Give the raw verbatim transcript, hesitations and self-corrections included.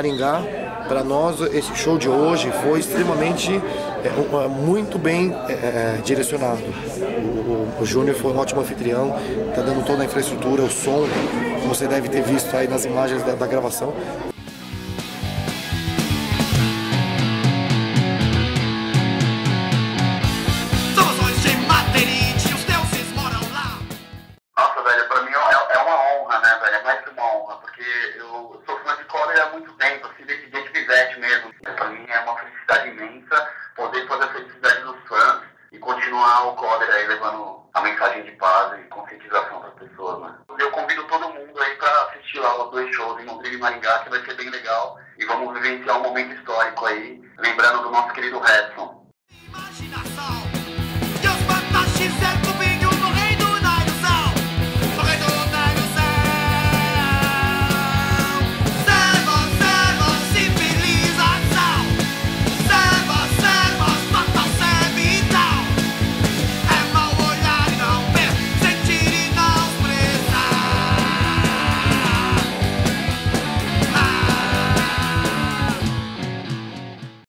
Maringá. Para nós, esse show de hoje foi extremamente, é, muito bem é, direcionado. O, o, o Júnior foi um ótimo anfitrião, está dando toda a infraestrutura, o som, como você deve ter visto aí nas imagens da, da gravação. Nossa, velho, pra mim é, é uma honra, né, velho? É mais que uma honra, porque eu sou fã de Coller há muito tempo, assim, desde desde Pivete mesmo. Pra mim é uma felicidade imensa poder fazer a felicidade dos fãs e continuar o Coller aí levando a mensagem de paz e conscientização para as pessoas, né? Eu convido todo mundo aí pra assistir lá os dois shows em Londrina e Maringá, que vai ser bem legal. E vamos vivenciar um momento histórico aí, lembrando do nosso querido Redson.